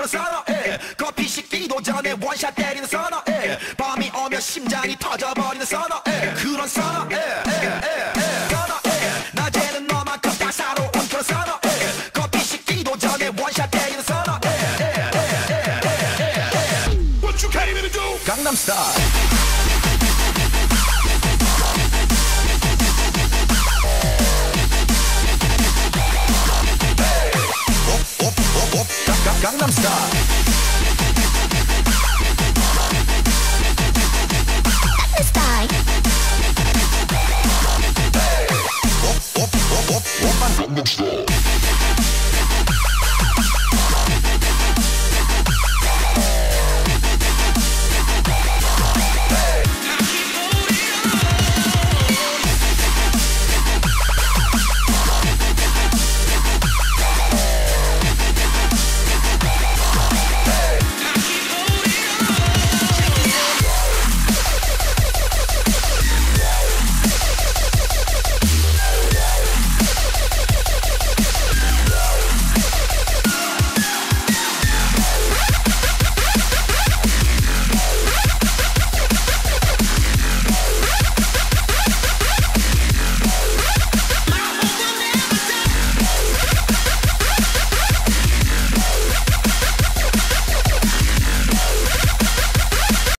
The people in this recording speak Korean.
온천을 선어해. 커피 식기도 전에 원샷 때리는 선어해. 밤이 오면 심장이 터져버리는 선어해. 그런 선어해. 선어해. 낮에는 너만큼 따사로운 그런 선어해. 커피 식기도 전에 원샷 때리는 선어해. What you came here to do? 강남 스타일. Gangnam Style.